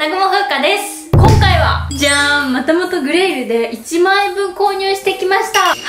南雲風花です。今回は、じゃーん、またまたグレイルで1万円分購入してきました。はい。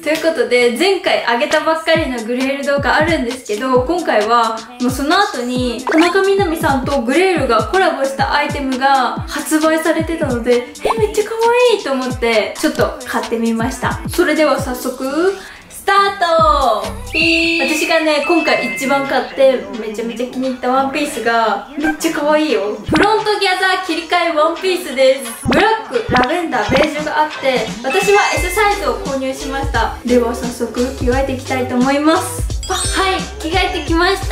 ということで、前回上げたばっかりのグレイル動画あるんですけど、今回は、もうその後に、田中みな実さんとグレイルがコラボしたアイテムが発売されてたので、めっちゃ可愛いと思って、ちょっと買ってみました。それでは早速、スタート。私がね、今回一番買ってめちゃめちゃ気に入ったワンピースがめっちゃ可愛いよ。フロントギャザー切り替えワンピースです。ブラック、ラベンダー、ベージュがあって私は S サイズを購入しました。では早速着替えていきたいと思います。はい、着替えてきました。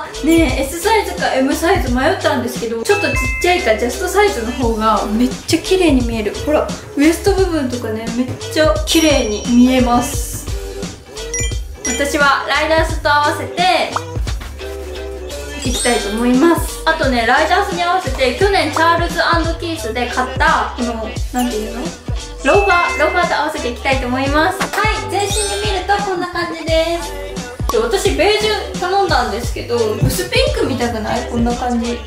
ねえ、S サイズか M サイズ迷ったんですけど、ちょっとちっちゃいかジャストサイズの方がめっちゃ綺麗に見える。ほら、ウエスト部分とかね、めっちゃ綺麗に見えます。私はライダースと合わせていきたいと思います。あとね、ライダースに合わせて去年チャールズ&キースで買ったこのなんていうの、ローファーと合わせていきたいと思います。はい、全身で見るとこんな感じです。私ベージュ頼んだんですけど、薄ピンクみたくない？こんな感じ。めっ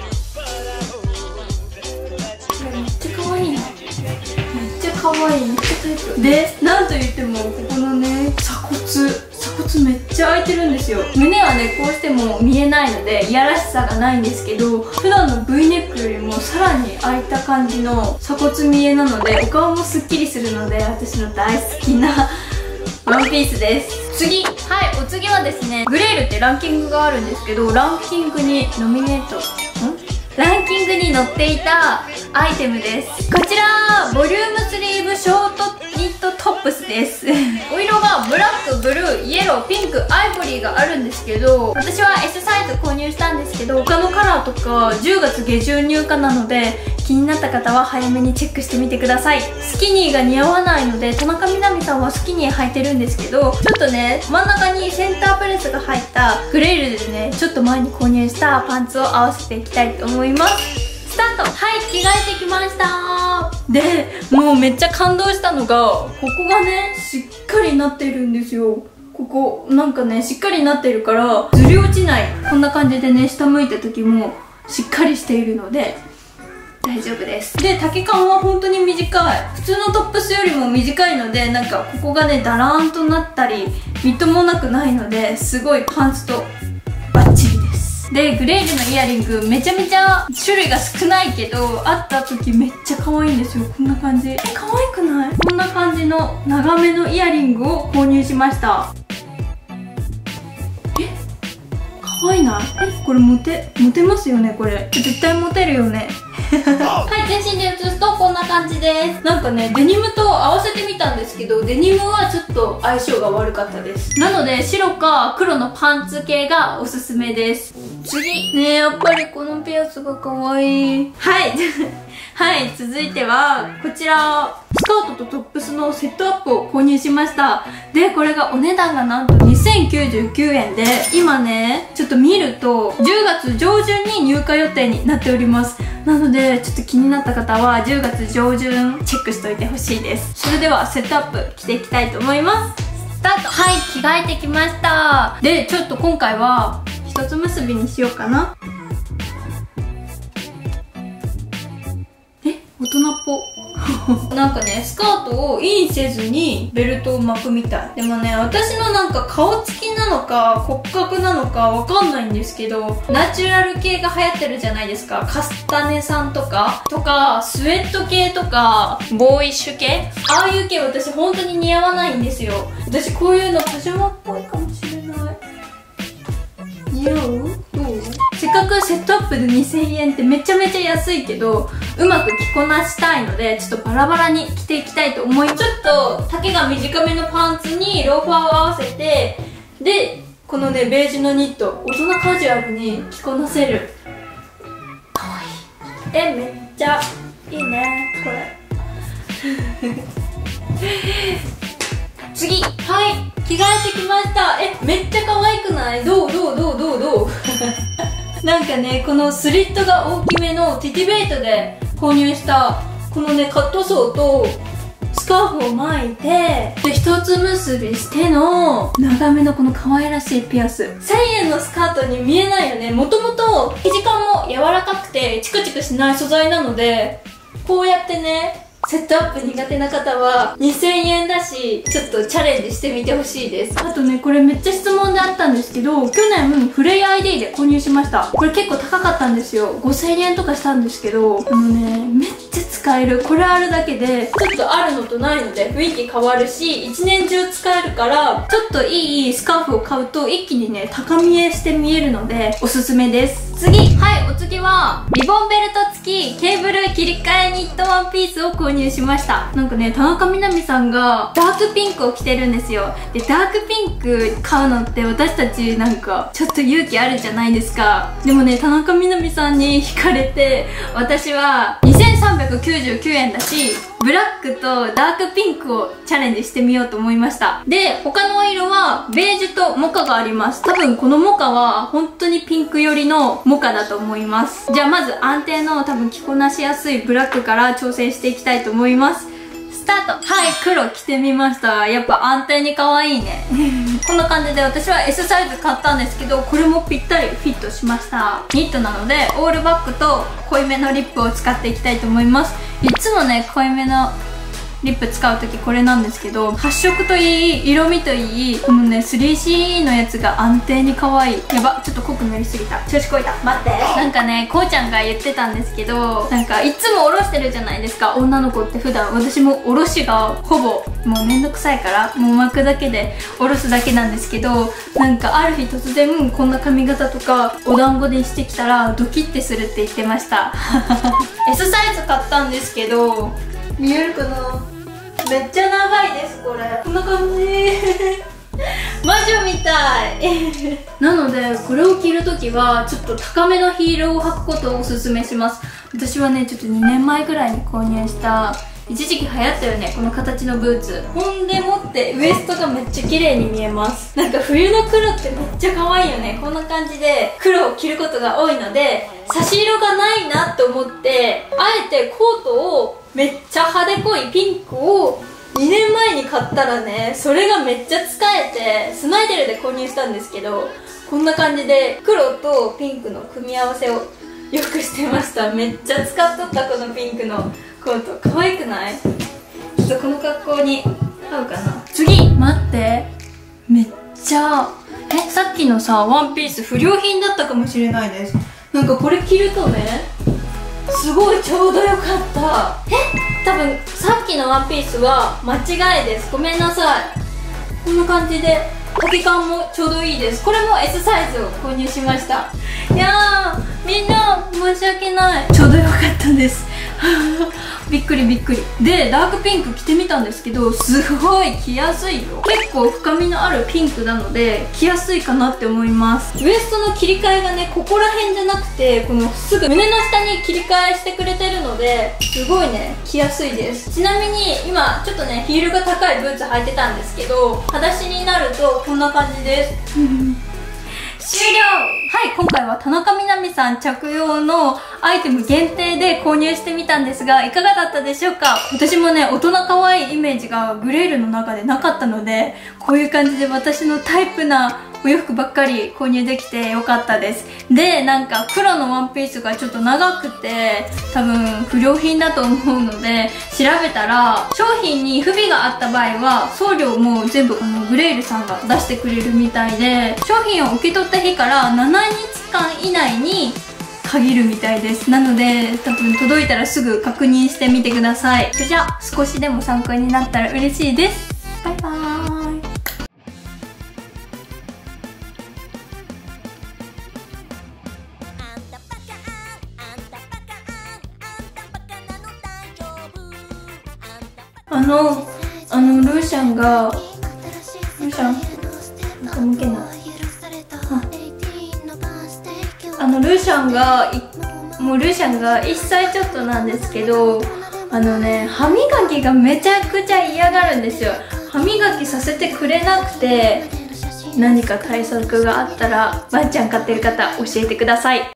ちゃ可愛いな。めっちゃ可愛い。めっちゃタイプで、なんと言ってもここのね、鎖骨めっちゃ開いてるんですよ。胸はね、こうしても見えないのでいやらしさがないんですけど、普段の V ネックよりもさらに開いた感じの鎖骨見えなので、お顔もすっきりするので、私の大好きなワンピースです。次、はい、お次はですね、グレールってランキングがあるんですけど、ランキングにノミネートランキングに載っていたアイテムです。こちら、ボリュームスリーブショートニットトップスです。お色がブラック、ブルー、イエロー、ピンク、アイボリーがあるんですけど、私は S サイズ購入したんですけど、他のカラーとか10月下旬入荷なので、気になった方は早めにチェックしてみてください。スキニーが似合わないので、田中みな実さんはスキニー履いてるんですけど、ちょっとね、真ん中にセンタープレスが入ったグレールでね、ちょっと前に購入したパンツを合わせていきたいと思います。スタート。はい、着替えてきました。で、もうめっちゃ感動したのが、ここがね、しっかりなってるんですよ。ここなんかね、しっかりなってるからずり落ちない。こんな感じでね、下向いた時もしっかりしているので大丈夫です。で、丈感は本当に短い。普通のトップスよりも短いので、なんかここがね、だらーんとなったりみっともなくないので、すごいパンツとバッチリです。で、グレールのイヤリングめちゃめちゃ種類が少ないけど、会った時めっちゃ可愛いんですよ。こんな感じ。可愛くない？こんな感じの長めのイヤリングを購入しました。可愛いな。これモテますよね。これ絶対モテるよね。はい、全身で写すとこんな感じです。なんかね、デニムと合わせてみたんですけど、デニムはちょっと相性が悪かったです。なので白か黒のパンツ系がおすすめです。次ね、やっぱりこのピアスが可愛い。はいはい、続いてはこちら、スカートとトップスのセットアップを購入しました。で、これがお値段がなんと2099円で、今ね、ちょっと見ると10月上旬に入荷予定になっております。なのでちょっと気になった方は10月上旬チェックしておいてほしいです。それではセットアップ着ていきたいと思います。スタート。はい、着替えてきました。で、ちょっと今回は一つ結びにしようかな。大人っぽなんかね、スカートをインせずにベルトを巻くみたい。でもね、私のなんか顔つきなのか骨格なのかわかんないんですけど、ナチュラル系が流行ってるじゃないですか。カスタネさんとかスウェット系とかボーイッシュ系、ああいう系私本当に似合わないんですよ。私こういうのパジャマっぽいかもしれない。似合う？どう？せっかくセットアップで2000円ってめちゃめちゃ安いけど、うまく着こなしたいので、ちょっとバラバラに着ていきたいと思い、ちょっと丈が短めのパンツにローファーを合わせて、で、このね、ベージュのニット、大人カジュアルに着こなせる。かわいい。めっちゃいいね、これ。次、はい、着替えてきました。めっちゃ可愛くない？どうなんかね、このスリットが大きめのティティベイトで購入したこのね、カットソーとスカーフを巻いて、で一つ結びしての長めのこの可愛らしいピアス。1000円のスカートに見えないよね。もともと生地感も柔らかくてチクチクしない素材なので、こうやってね、セットアップ苦手な方は2000円だし、ちょっとチャレンジしてみてほしいです。あとね、これめっちゃ質問であったんですけど、去年フレイ ID で購入しました。これ結構高かったんですよ。5000円とかしたんですけど、めっちゃ使える。これあるだけでちょっとあるのとないので雰囲気変わるし、一年中使えるから、ちょっといいスカーフを買うと一気にね、高見えして見えるのでおすすめです。次、はい、お次はリボンベルト付きケーブル切り替えニットワンピースを購入しました。なんかね、田中みな実さんがダークピンクを着てるんですよ。で、ダークピンク買うのって私たちなんかちょっと勇気あるじゃないですか。でもね、田中みな実さんに惹かれて、私は2399円だし、ブラックとダークピンクをチャレンジしてみようと思いました。で、他の色はベージュとモカがあります。多分このモカは本当にピンク寄りのモカだと思います。じゃあまず安定の多分着こなしやすいブラックから挑戦していきたいと思います。スタート。はい、黒着てみました。やっぱ安定に可愛いね。こんな感じで私は S サイズ買ったんですけど、これもぴったりフィットしました。ニットなのでオールバックと濃いめのリップを使っていきたいと思います。いつもね、濃いめのリップ使う時これなんですけど、発色といい、色味といい、このね 3C のやつが安定に可愛い。やば、ちょっと濃くなりすぎた。調子こいた。待って。なんかね、こうちゃんが言ってたんですけど、なんかいつもおろしてるじゃないですか、女の子って普段。私もおろしがほぼもうめんどくさいから、もう巻くだけでおろすだけなんですけど、なんかある日突然こんな髪型とかお団子でしてきたらドキッてするって言ってました。S サイズ買ったんですけど、見えるかな。めっちゃ長いです。これこんな感じ。魔女みたい。なのでこれを着るときはちょっと高めのヒールを履くことをおすすめします。私はね、ちょっと2年前ぐらいに購入した一時期流行ったよね、この形のブーツ。ほんでもってウエストがめっちゃ綺麗に見えます。なんか冬の黒ってめっちゃ可愛いよね。こんな感じで黒を着ることが多いので、差し色がないなって思って、あえてコートをめっちゃ派手濃いピンクを2年前に買ったらね、それがめっちゃ使えて、スマイデルで購入したんですけど、こんな感じで黒とピンクの組み合わせをよくしてました。めっちゃ使っとった、このピンクのコート。可愛くない？ちょっとこの格好に合うかな。次、待って、めっちゃさっきのさワンピース不良品だったかもしれないです。なんかこれ着るとね、すごいちょうどよかった。多分さっきのワンピースは間違いです。ごめんなさい。こんな感じで丈感もちょうどいいです。これも S サイズを購入しました。いやー、みんな申し訳ない。ちょうどよかったですびっくりびっくり。で、ダークピンク着てみたんですけど、すごい着やすいよ。結構深みのあるピンクなので着やすいかなって思います。ウエストの切り替えがね、ここら辺じゃなくて、このすぐ胸の下に切り替えしてくれてるので、すごいね、着やすいです。ちなみに今ちょっとね、ヒールが高いブーツ履いてたんですけど、裸足になるとこんな感じです終了。はい、今回は田中みな実さん着用のアイテム限定で購入してみたんですが、いかがだったでしょうか。私もね、大人可愛いイメージがグレールの中でなかったので、こういう感じで私のタイプなお洋服ばっかり購入できてよかったです。で、なんか黒のワンピースがちょっと長くて多分不良品だと思うので、調べたら商品に不備があった場合は送料も全部グレールさんが出してくれるみたいで、商品を受け取った日から7日間以内に限るみたいです。なので多分届いたらすぐ確認してみてください。それじゃあ少しでも参考になったら嬉しいです。バイバーイ。ルーシャンが、ルーシャンなんか向けない。ルーシャンがもうルーシャンが1歳ちょっとなんですけど、歯磨きがめちゃくちゃ嫌がるんですよ。歯磨きさせてくれなくて、何か対策があったらワンちゃん飼ってる方教えてください。